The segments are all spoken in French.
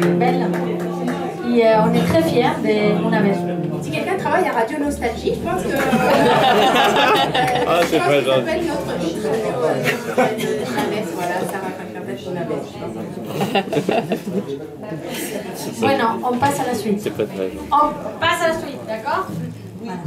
belle. Et on est très fiers de Mounabès. Si quelqu'un travaille à Radio Nostalgie, je pense que Ah, c'est pas grave. s'appelle notre vitre de Mounabès. Voilà, Sarah Mounabès. Bueno, on passe à la suite. C'est pas très grave. On passe à la suite, d'accord? Voilà.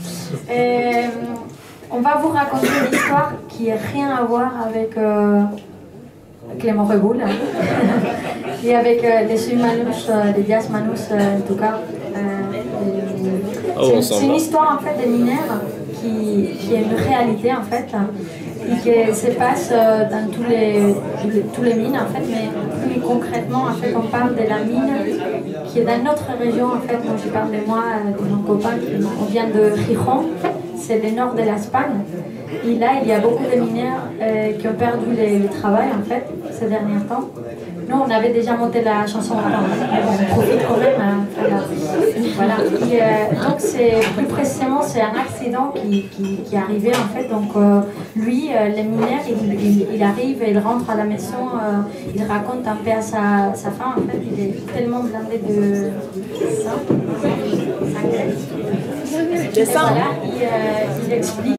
On va vous raconter une histoire qui n'a rien à voir avec Clément Reboul et avec les Humanus, les Dias Manus en tout cas. C'est une histoire en fait de mineurs qui est une réalité en fait et qui se passe dans tous les mines en fait, mais plus concrètement en fait on parle de la mine qui est dans notre région en fait. Moi je parle de moi, de mon copain, on vient de Gijón, c'est le nord de l'Espagne. Et là, il y a beaucoup de mineurs qui ont perdu le travail en fait ces derniers temps. Nous, on avait déjà monté la chanson avant, on profite quand même. Voilà. Et, donc, plus précisément, c'est un accident qui est arrivé en fait. Donc, lui, les mineurs, il arrive, il rentre à la maison, il raconte un peu à sa femme en fait. Il est tellement blindé de ça. Voilà, il explique.